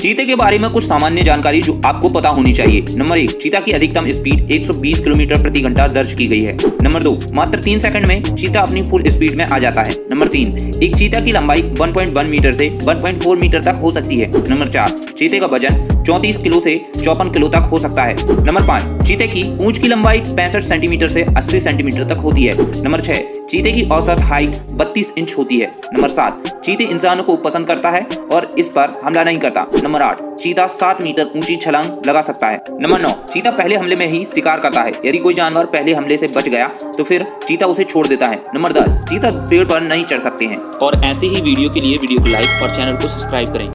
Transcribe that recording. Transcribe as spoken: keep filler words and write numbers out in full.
चीते के बारे में कुछ सामान्य जानकारी जो आपको पता होनी चाहिए। नंबर एक, चीता की अधिकतम स्पीड एक सौ बीस किलोमीटर प्रति घंटा दर्ज की गई है। नंबर दो, मात्र तीन सेकंड में चीता अपनी फुल स्पीड में आ जाता है। नंबर तीन, एक चीता की लंबाई एक पॉइंट एक मीटर से एक पॉइंट चार मीटर तक हो सकती है। नंबर चार, चीते का वजन चौंतीस किलो से चौपन किलो तक हो सकता है। नंबर पाँच, चीते की पूंछ की लंबाई पैंसठ सेंटीमीटर से अस्सी सेंटीमीटर तक होती है। नंबर छह, चीते की औसत हाइट बत्तीस इंच होती है। नंबर सात, चीते इंसानों को पसंद करता है और इस पर हमला नहीं करता। नंबर आठ, चीता सात मीटर ऊंची छलांग लगा सकता है। नंबर नौ, चीता पहले हमले में ही शिकार करता है। यदि कोई जानवर पहले हमले से बच गया तो फिर चीता उसे छोड़ देता है। नंबर दस, चीता पेड़ पर नहीं चढ़ सकते हैं। और ऐसे ही वीडियो के लिए वीडियो को लाइक और चैनल को सब्सक्राइब करें।